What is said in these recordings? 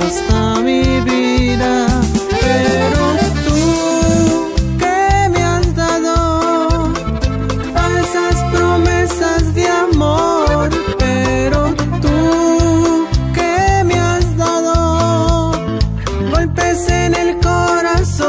hasta mi vida. Pero tú que me has dado falsas promesas de amor, pero tú que me has dado golpes en el corazón.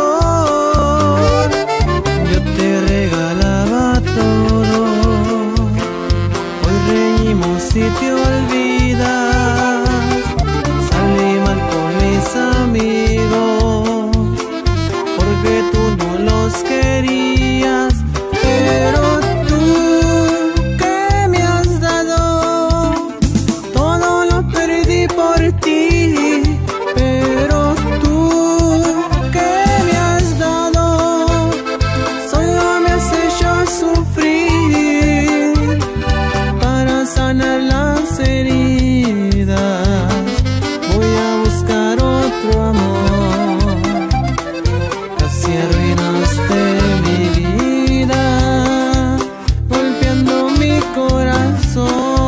Yo te regalaba todo, hoy reímos y te olvidas. Salí mal con mis amigos porque tú no los querías. Pero tú que me has dado todo lo perdí por ti. Pero tú que me has dado solo me has hecho sufrir. Para sanar las heridas voy a buscar otro amor. Casi arruinaste mi vida, golpeando mi corazón.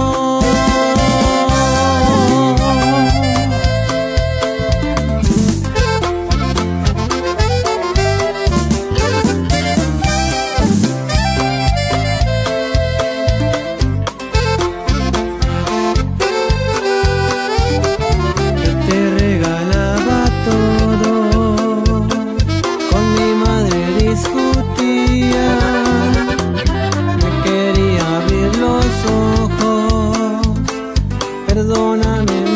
Perdóname.